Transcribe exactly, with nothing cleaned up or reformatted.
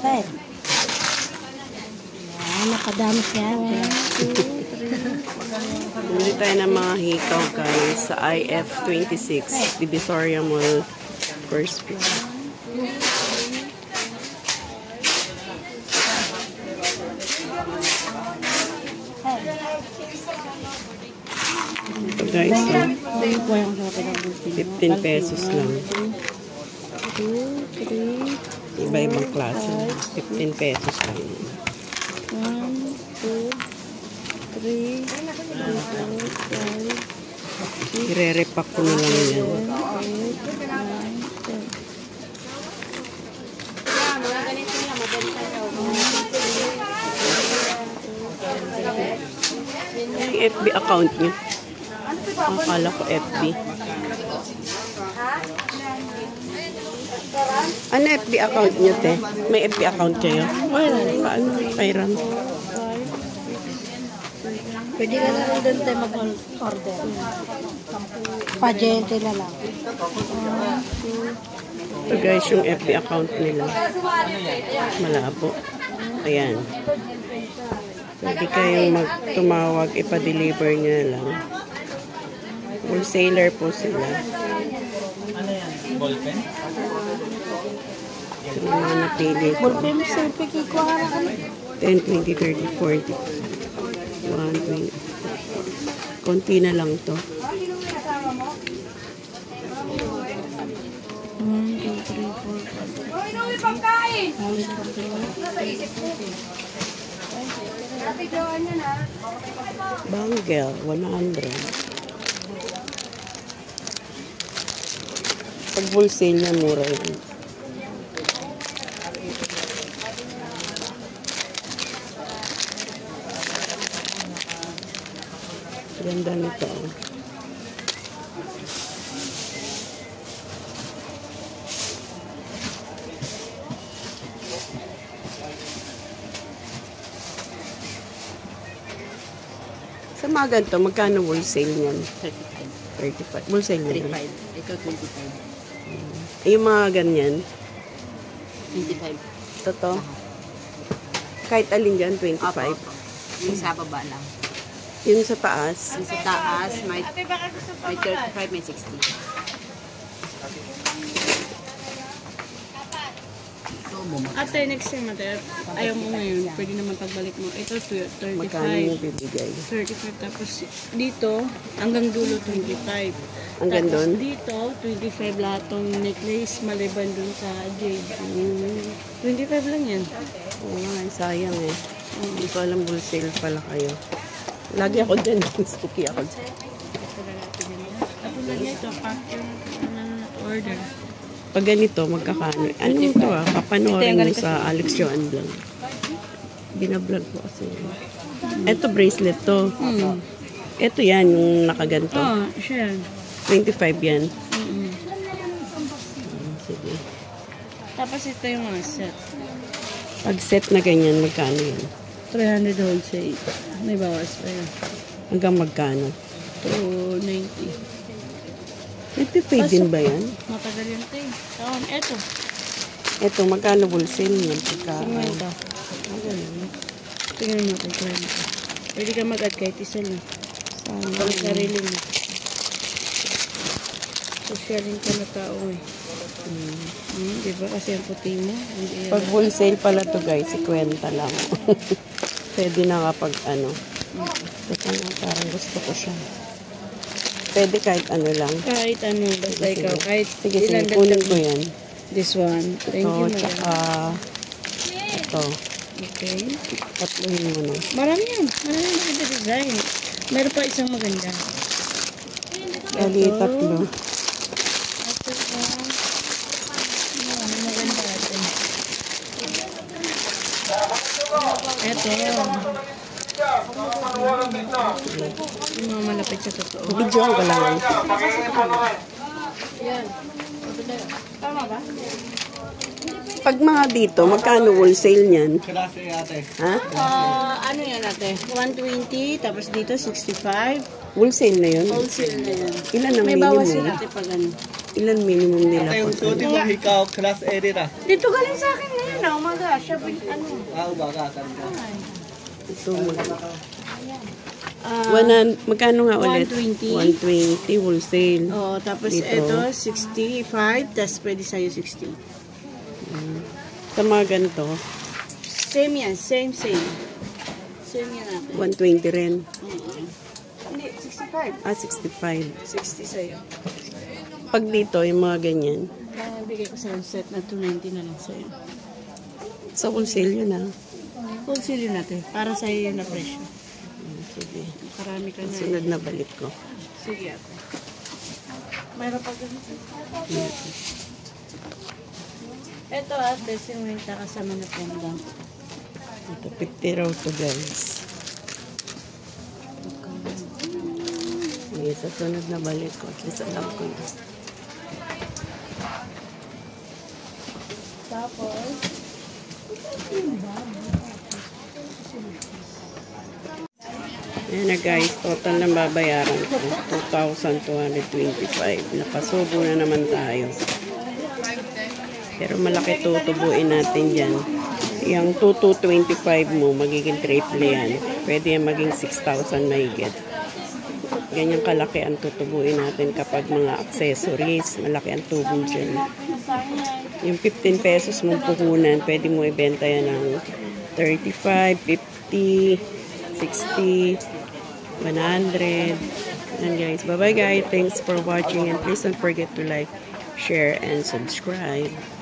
Ten. Yan, nakadami siya. Bumili tayo ng mga hikaw guys sa I F twenty-six, Divisoria Mall, first floor. Ito guys, so, fifteen pesos lang. Iba-ibang klase. fifteen pesos lang. one, two, three, I-re-repack ko na lang yan. Yung F B account nyo. Akala ko F B. Ano F B account nyo, te? May F B account kayo? Wala. Paano kay Ram? pwede ka na rin doon tayo mag-order. Pagente na lang. Ito guys, yung F B account nila. Malabo. Ayan. Pwede kayong magtumawag, ipa-deliver nyo lang. Wholesaler po sila. Ano yan? Ballpen? Ito yung mga napili ko. Ballpen, selfie, kikuha ka na kami. ten, twenty, thirty, forty. one, twenty. Konti na lang to. one, two, three, four, five. Bangle, one hundred. Pag wholesale niya, mura yun. Ganda nito. Sa mga ganito, magkano wholesale niyan? thirty-five. thirty-five. Wholesale niyan? thirty-five. Ikaw, twenty-five. Eh, yung mga ganyan, twenty-five. totoo. Kahit alin dyan, twenty-five. Yung sa baba lang. Yung sa taas, Yung sa taas, may, may thirty-five, may sixty. Ate, next time, ate, ayaw mo ngayon, pwede naman pagbalik mo. Ito, magkano thirty-five. yung bibigay? thirty-five, tapos dito, hanggang dulo, twenty-five. Hanggang Tapos doon? dito, twenty-five lahat ng necklace, maliban dun sa jade. twenty-five lang yan. Oo nga, sayang eh. Hindi ko alam, wholesale pala kayo. Lagi ako dyan, spooky ako dyan. Tapos lagi ito, pack yung ano, order. Pag ganito, magkakano. Ano mo ito ah? Papanoorin mo sa Alex Joan Blanc. Binablog ko kasi. Ito bracelet to. Hmm. Ito yan, yung nakaganto. Oh, siya. twenty-five yan. Mm-mm. Sige. Tapos ito yung mga set. Pag set na ganyan, magkano yan? three hundred wholesale. May bawas pa yun. Hanggang magkano? two ninety. twenty-five din ba yan? Matagal yun tayo. Taon, eto. Ito, magkano wholesale yan? Pagka, Singwenta. Tingnan mo ito. Pwede ka mag-add kahit isa lang. Sana. Pag sarili mo. Socialin ka na tao eh. Hmm. Hmm, diba? Kasi ang puti mo. Hindi Pag wholesale pala to guys, ikwenta lang. Pwede na kapag ano. Teka nga, parang gusto ko siya. Pwede kahit ano lang. kahit ano, basta Sige, ikaw. sige. Kahit Sige, sige, ilan kunin dagdag ko mo. yan. This one. Thank Ito, you, madam. tsaka ito. Okay. Tatluhin mo na. Marami yan. Marami yung maganda design. Meron pa isang maganda. Bali, tatlo. Ito pa. Ano, maganda ito. Ito. Yung mga malapit sa totoo. Video ko lang. Yan. Tama ba? Pag mga dito, magkano wholesale niyan? Klase ate. Ha? Ah, ano yan ate? one twenty, tapos dito sixty-five. Wholesale na yun? Wholesale na yan. Ilan ang May bawas yun minimum? ate pag ano. Ilan minimum nila? Ate, yung po? suti mo, ikaw, class A rin ah. Dito galing sa akin ngayon na umaga. Siya bin- ano. Ah, ubaga, talaga. Ito, mag- Ah, Wanan, magkano nga ulit? one twenty. one twenty wholesale. oh, tapos Dito. ito sixty-five, tapos pwede sa'yo sixty. Sa mga ganito, Same yan, same, same. Same yan ate. one twenty rin. Mm-mm. Hindi, sixty-five. Ah, sixty-five. sixty sa'yo. Pag dito, yung mga ganyan. Kaya bigay ko sa'yo set na two ninety na lang sa'yo. Sa wholesale yun ah. Wholesale yun natin. Para sa'yo yun na presyo. Sige. Karami ka na. Sunod na balik ko. Sige ate. Mayroon pa ganito. Ito ate, sinwenta kasama na pondang. Ito, fifty raw to guys. Sige, sa sunod na balik ko. At least alam ko na. Tapos, Ayan na guys, total ng babayaran ko. two thousand two hundred twenty-five. Napasubo na naman tayo. Pero malaki tutubuin natin dyan. Yung two thousand two hundred twenty-five mo, magiging triple yan. Pwede yan maging six thousand mahigit. Ganyan kalaki ang tutubuin natin kapag mga accessories. Malaki ang tubo dyan. Yung fifteen pesos mong puhunan, pwede mo ibenta yan ng thirty-five, fifty, sixty, one hundred. And guys, bye bye guys. Thanks for watching and please don't forget to like, share, and subscribe.